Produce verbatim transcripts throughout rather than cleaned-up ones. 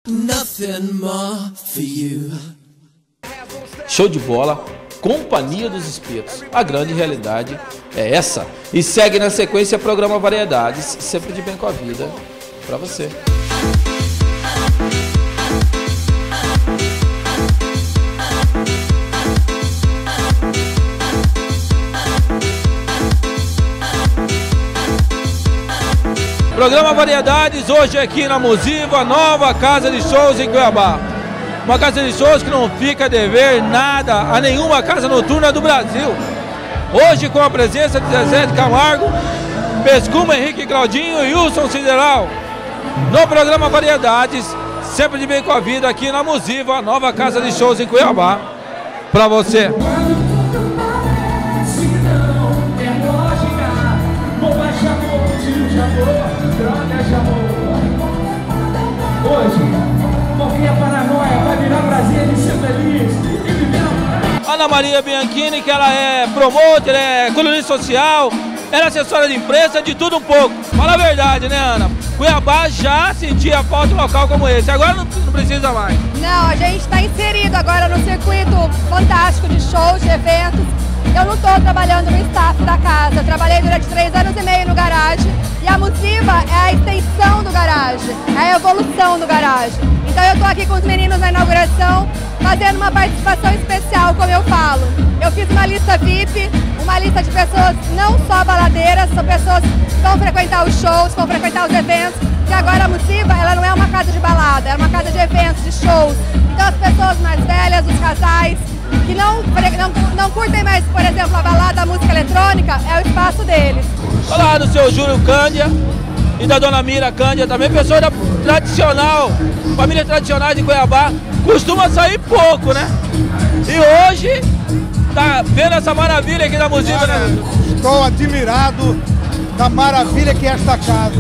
Nothing more for you. Show de bola, Companhia dos Espetos. A grande realidade é essa. E segue na sequência programa Variedades, sempre de bem com a vida, pra você. Programa Variedades, hoje aqui na Musiva, nova casa de shows em Cuiabá. Uma casa de shows que não fica a dever nada a nenhuma casa noturna do Brasil. Hoje com a presença de Zezé de Camargo, Pescuma, Henrique Claudinho e Wilson Sideral. No programa Variedades, sempre de bem com a vida aqui na Musiva, nova casa de shows em Cuiabá. Pra você. Hoje, porque a paranoia vai virar prazer de ser feliz e viver. Ana Maria Bianchini, que ela é promotor, é colunista social, ela é assessora de imprensa, de tudo um pouco. Fala a verdade, né, Ana? Cuiabá já sentia falta de um local como esse, agora não, não precisa mais. Não, a gente está inserido agora no circuito fantástico de shows, de eventos. Eu não estou trabalhando no staff da casa, eu trabalhei durante três anos e meio no garagem. E a Musiva é a extensão do garagem, é a evolução do garagem. Então eu estou aqui com os meninos na inauguração, fazendo uma participação especial, como eu falo. Eu fiz uma lista V I P, uma lista de pessoas não só baladeiras, são pessoas que vão frequentar os shows, vão frequentar os eventos. E agora a Musiva, ela não é uma casa de balada, é uma casa de eventos, de shows. Então as pessoas mais velhas, os casais, que não, não, não curtem mais, por exemplo, a balada, a música eletrônica, é o espaço deles. Olá do seu Júlio Cândia e da dona Mira Cândia, também pessoa da tradicional, família tradicional de Cuiabá, costuma sair pouco, né? E hoje, tá vendo essa maravilha aqui da Musiva, né? Estou admirado da maravilha que é esta casa.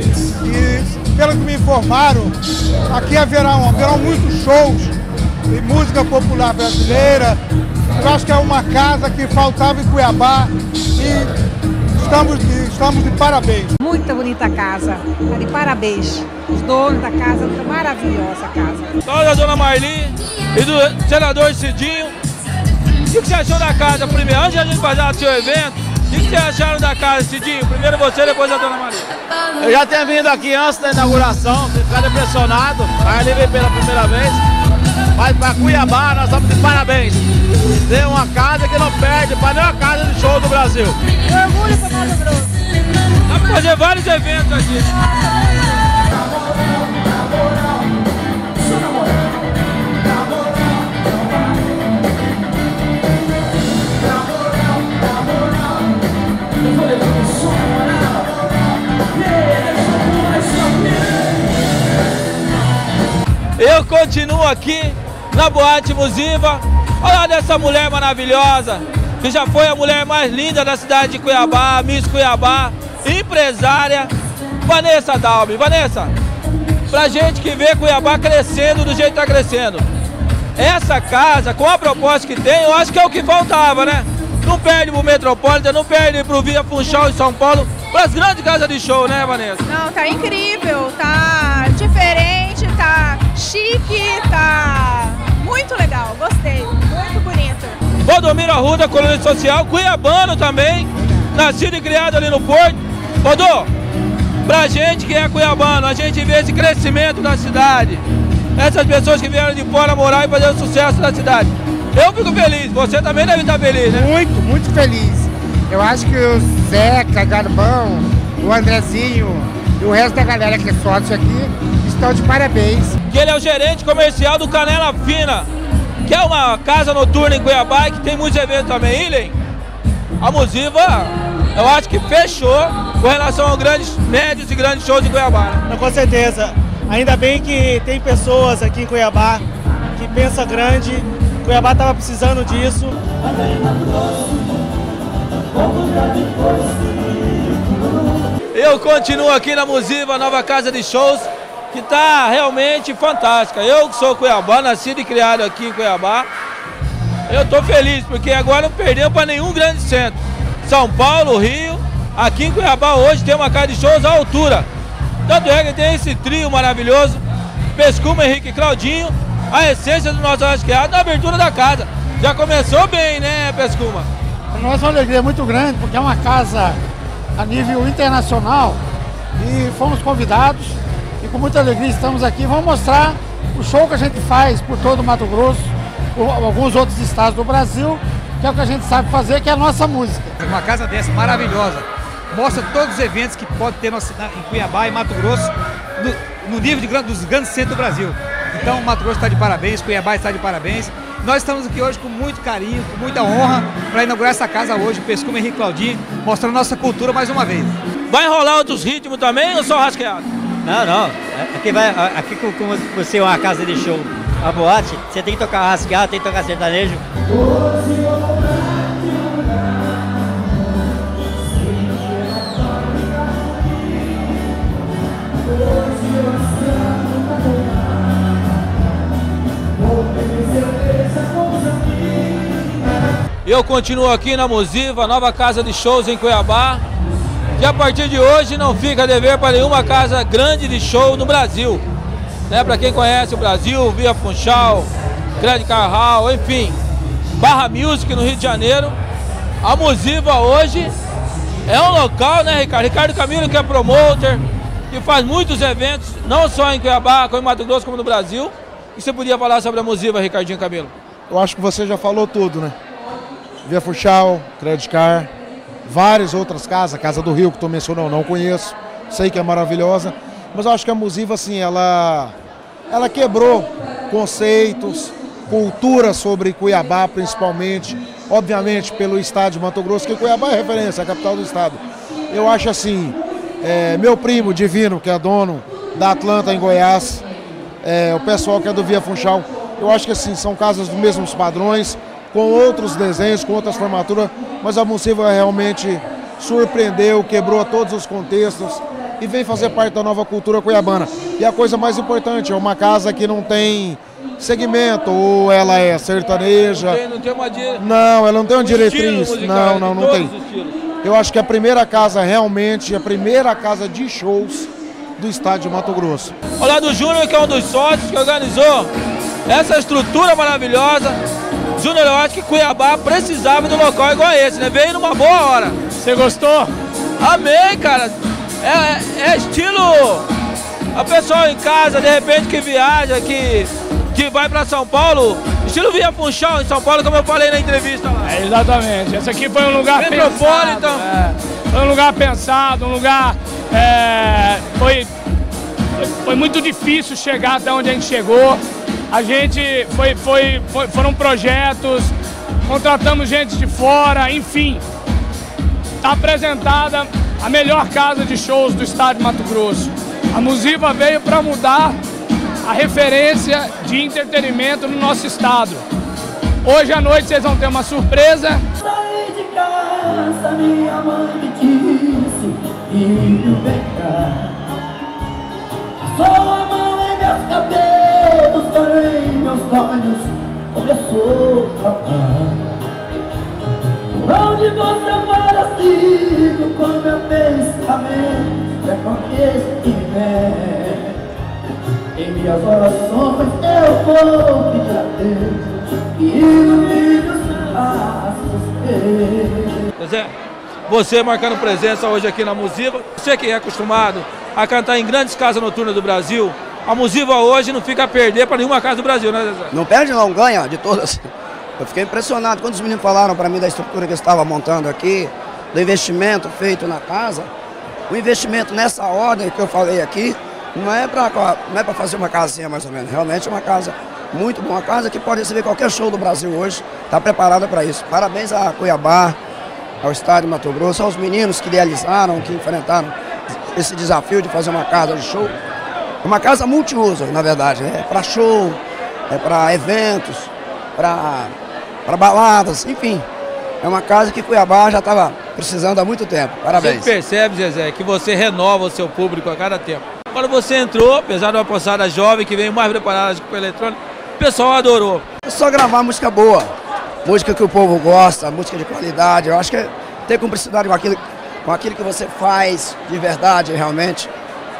E, pelo que me informaram, aqui haverão, haverão muitos shows de música popular brasileira. Eu acho que é uma casa que faltava em Cuiabá e estamos de, estamos de parabéns. Muito bonita a casa, tá de parabéns. Os donos da casa, tá maravilhosa a casa. Fala da dona Marli e do senador Cidinho. O que você achou da casa primeiro? Antes de a gente fazer o seu evento, o que vocês acharam da casa, Cidinho? Primeiro você, depois a dona Marli. Eu já tinha vindo aqui antes da inauguração, ficado impressionado, aí veio pela primeira vez. Mas para Cuiabá nós estamos de parabéns. Tem uma casa que não perde para nenhuma casa de show do Brasil. Orgulho para Mato Grosso. Dá para fazer vários eventos aqui. Eu continuo aqui na Boate Musiva. Olha dessa mulher maravilhosa, que já foi a mulher mais linda da cidade de Cuiabá, Miss Cuiabá, empresária, Vanessa Dalby. Vanessa, pra gente que vê Cuiabá crescendo do jeito que tá crescendo, essa casa, com a proposta que tem, eu acho que é o que faltava, né? Não perde pro Metropolitan, não perde pro Via Funchal em São Paulo, pras grandes casas de show, né, Vanessa? Não, tá incrível, tá diferente, tá chique, tá muito legal, gostei, muito bonito. Valdomiro Arruda, colunista social, cuiabano também, nascido e criado ali no Porto. Rodô, pra gente que é cuiabano, a gente vê esse crescimento da cidade, essas pessoas que vieram de fora morar e fazer o sucesso da cidade. Eu fico feliz, você também deve estar feliz, né? Muito, muito feliz. Eu acho que o Zeca, Garbão, o Andrezinho e o resto da galera que é sócio aqui estão de parabéns. Que ele é o gerente comercial do Canela Fina, que é uma casa noturna em Cuiabá e que tem muitos eventos também. Ilem, a Musiva, eu acho que fechou com relação aos grandes, médios e grandes shows de Cuiabá. Não, com certeza. Ainda bem que tem pessoas aqui em Cuiabá que pensam grande. Cuiabá estava precisando disso. Eu continuo aqui na Musiva, nova casa de shows, que está realmente fantástica. Eu que sou cuiabano, nascido e criado aqui em Cuiabá, eu estou feliz, porque agora não perdeu para nenhum grande centro. São Paulo, Rio, aqui em Cuiabá hoje tem uma casa de shows à altura. Tanto é que tem esse trio maravilhoso, Pescuma, Henrique e Claudinho, a essência do nosso rasqueado na abertura da casa. Já começou bem, né, Pescuma? Para nós é uma alegria muito grande, porque é uma casa a nível internacional e fomos convidados e com muita alegria estamos aqui. Vamos mostrar o show que a gente faz por todo o Mato Grosso, por alguns outros estados do Brasil, que é o que a gente sabe fazer, que é a nossa música. Uma casa dessa maravilhosa, mostra todos os eventos que pode ter em Cuiabá e Mato Grosso, no, no nível de, dos grandes centros do Brasil. Então o Mato Grosso está de parabéns, Cuiabá está de parabéns. Nós estamos aqui hoje com muito carinho, com muita honra, para inaugurar essa casa hoje, Pescuma, Henrique e Claudinho, mostrando nossa cultura mais uma vez. Vai rolar outros ritmos também ou só rasqueado? Não, não. Aqui, vai, aqui como você é uma casa de show, uma boate, você tem que tocar rasqueado, tem que tocar sertanejo. Eu continuo aqui na Musiva, nova casa de shows em Cuiabá, que a partir de hoje não fica a dever para nenhuma casa grande de show no Brasil. Né? Para quem conhece o Brasil, Via Funchal, Credit Car Hall, enfim, Barra Music no Rio de Janeiro, a Musiva hoje é um local, né, Ricardo? Ricardo Camilo, que é promoter, que faz muitos eventos, não só em Cuiabá, como em Mato Grosso, como no Brasil. O que você podia falar sobre a Musiva, Ricardinho Camilo? Eu acho que você já falou tudo, né? Via Funchal, Credit Car, várias outras casas, a Casa do Rio que tu mencionou, não conheço, sei que é maravilhosa, mas eu acho que a Musiva, assim, ela, ela quebrou conceitos, cultura sobre Cuiabá, principalmente, obviamente pelo estado de Mato Grosso, que Cuiabá é referência, é a capital do estado. Eu acho assim, é, meu primo Divino, que é dono da Atlanta em Goiás, é, o pessoal que é do Via Funchal, eu acho que assim, são casas dos mesmos padrões, com outros desenhos, com outras formaturas, mas a Musiva realmente surpreendeu, quebrou todos os contextos e vem fazer parte da nova cultura cuiabana. E a coisa mais importante, é uma casa que não tem segmento, ou ela é sertaneja. Não tem, não tem uma di... Não, ela não tem uma um diretriz. Musical, não, não, não tem. Eu acho que a primeira casa realmente, a primeira casa de shows do estado de Mato Grosso. Olá do Júnior, que é um dos sócios que organizou essa estrutura maravilhosa. Júnior, eu acho que Cuiabá precisava de um local igual a esse, né? Veio numa boa hora. Você gostou? Amei, cara. É, é estilo... A pessoa em casa, de repente, que viaja, que, que vai para São Paulo, estilo Via Funchal em São Paulo, como eu falei na entrevista lá. É, exatamente. Esse aqui foi um lugar Metropolitan. pensado. É, foi um lugar pensado, um lugar... É, foi, foi, foi muito difícil chegar até onde a gente chegou. A gente foi, foi, foi, foram projetos, contratamos gente de fora, enfim. Está apresentada a melhor casa de shows do estado de Mato Grosso. A Musiva veio para mudar a referência de entretenimento no nosso estado. Hoje à noite vocês vão ter uma surpresa. Saí de casa, minha mãe me disse, filho, vem cá. Só a mão em meus cabelos, porém meus sonhos começou a travar. Por onde você para, sigo com meu pensamento, é com que estiver. Em minhas orações eu vou pedir a Deus que ilumine os passos meus. José, você marcando presença hoje aqui na Musiva, você que é acostumado a cantar em grandes casas noturnas do Brasil, a Musiva hoje não fica a perder para nenhuma casa do Brasil, né, Zezé? Não perde não, ganha de todas. Eu fiquei impressionado quando os meninos falaram para mim da estrutura que eu estava montando aqui, do investimento feito na casa. O investimento nessa ordem que eu falei aqui, não é para não é para fazer uma casinha mais ou menos, realmente é uma casa muito boa, uma casa que pode receber qualquer show do Brasil hoje, está preparada para isso. Parabéns a Cuiabá, ao estado de Mato Grosso, aos meninos que idealizaram, que enfrentaram esse desafio de fazer uma casa de show. Uma casa multiuso, na verdade, é para show, é para eventos, para para baladas, enfim. É uma casa que Cuiabá já estava precisando há muito tempo. Parabéns. Você percebe, Zezé, que você renova o seu público a cada tempo. Quando você entrou, apesar de uma poçada jovem que veio mais preparada com o eletrônico, o pessoal adorou. É só gravar música boa, música que o povo gosta, música de qualidade. Eu acho que é ter cumplicidade com aquilo, com aquilo que você faz de verdade, realmente.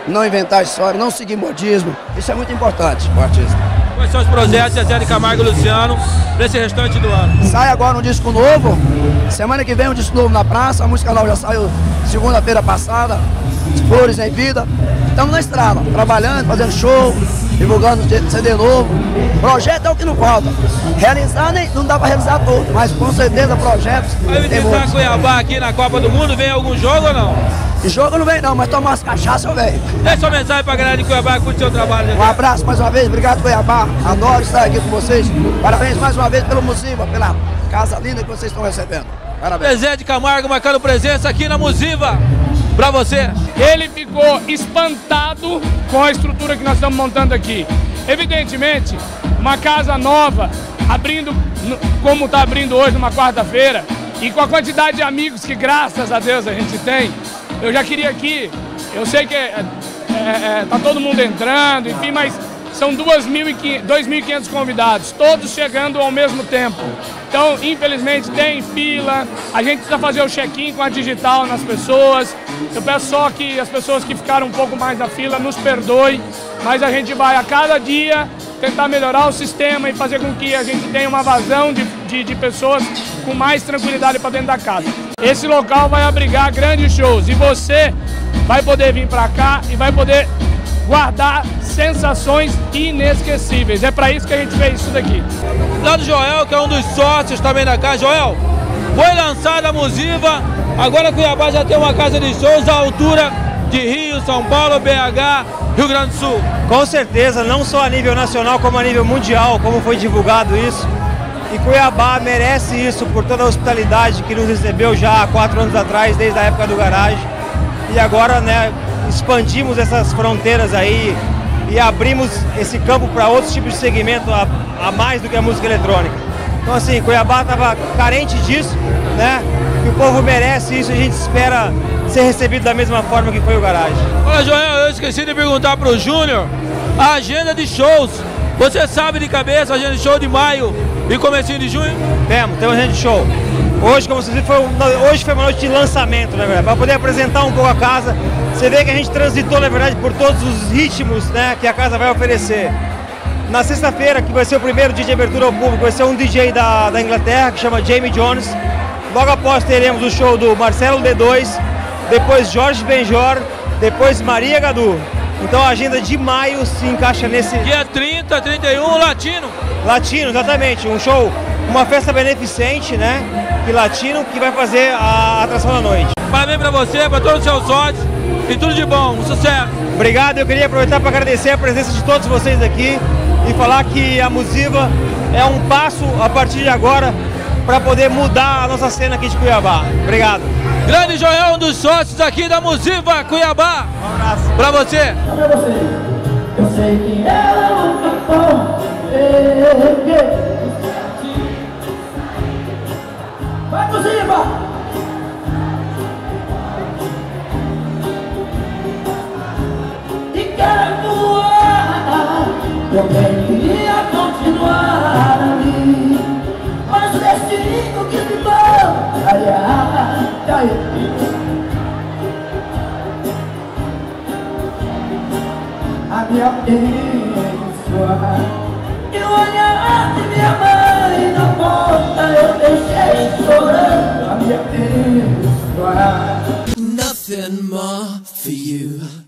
não inventar história, não seguir modismo. Isso é muito importante para o artista. Quais são os projetos de Zé de Camargo e Luciano para esse restante do ano? Sai agora um disco novo, semana que vem um disco novo na praça, a música nova já saiu segunda-feira passada, Flores em Vida. Estamos na estrada, trabalhando, fazendo show, divulgando C D novo. Projeto é o que não falta. Realizar nem, não dá para realizar tudo, mas com certeza projetos. Vai visitar Cuiabá aqui na Copa do Mundo, vem algum jogo ou não? De jogo não vem não, mas tomar umas cachaças eu venho. Deixa sua mensagem pra galera de Cuiabá que curte seu trabalho. Né? Um abraço mais uma vez, obrigado Cuiabá, adoro estar aqui com vocês. Parabéns mais uma vez pelo Musiva, pela casa linda que vocês estão recebendo. Parabéns. Zé de Camargo marcando presença aqui na Musiva. Pra você. Ele ficou espantado com a estrutura que nós estamos montando aqui. Evidentemente, uma casa nova, abrindo como está abrindo hoje, numa quarta-feira, e com a quantidade de amigos que, graças a Deus, a gente tem, eu já queria aqui, eu sei que é, é, é, tá todo mundo entrando, enfim, mas são dois mil e quinhentos convidados, todos chegando ao mesmo tempo. Então, infelizmente, tem fila, a gente precisa fazer o check-in com a digital nas pessoas. Eu peço só que as pessoas que ficaram um pouco mais na fila nos perdoem, mas a gente vai a cada dia tentar melhorar o sistema e fazer com que a gente tenha uma vazão de, de, de pessoas com mais tranquilidade para dentro da casa. Esse local vai abrigar grandes shows e você vai poder vir para cá e vai poder guardar sensações inesquecíveis. É para isso que a gente fez isso daqui. Lá do Joel, que é um dos sócios também da casa. Joel, foi lançada a Musiva, agora Cuiabá já tem uma casa de shows à altura de Rio, São Paulo, B H, Rio Grande do Sul. Com certeza, não só a nível nacional, como a nível mundial, como foi divulgado isso. E Cuiabá merece isso por toda a hospitalidade que nos recebeu já há quatro anos atrás, desde a época do Garage. E agora, né, expandimos essas fronteiras aí e abrimos esse campo para outros tipos de segmento a, a mais do que a música eletrônica. Então assim, Cuiabá estava carente disso, né? E o povo merece isso e a gente espera ser recebido da mesma forma que foi o Garage. Olha, Joel, eu esqueci de perguntar para o Júnior a agenda de shows. Você sabe de cabeça a agenda de show de maio e comecinho de junho? Temos, temos agenda de show. Hoje, como vocês viram, foi, um, hoje foi uma noite de lançamento, na verdade, para poder apresentar um pouco a casa. Você vê que a gente transitou, na verdade, por todos os ritmos, né, que a casa vai oferecer. Na sexta-feira, que vai ser o primeiro dia de abertura ao público, vai ser um D J da, da Inglaterra, que chama Jamie Jones. Logo após teremos o show do Marcelo D dois, depois Jorge Benjor, depois Maria Gadu. Então a agenda de maio se encaixa nesse... Dia trinta, trinta e um, Latino. Latino, exatamente. Um show, uma festa beneficente, né? E latino, que vai fazer a atração da noite. Parabéns pra você, pra todos os seus sócios e tudo de bom, um sucesso. Obrigado, eu queria aproveitar para agradecer a presença de todos vocês aqui e falar que a Musiva é um passo a partir de agora para poder mudar a nossa cena aqui de Cuiabá. Obrigado. Grande Joel, um dos sócios aqui da Musiva Cuiabá. Um abraço. Pra você. Pra você. Eu sei que ela é um capão. Vai, Musiva! E quero voar. Eu bem queria continuar ali, mas o destino quis me mandar. Ai, ai, ai. A minha pessoa e o olhar de minha mãe na porta eu deixei chorando. A minha pessoa. Nothing more for you.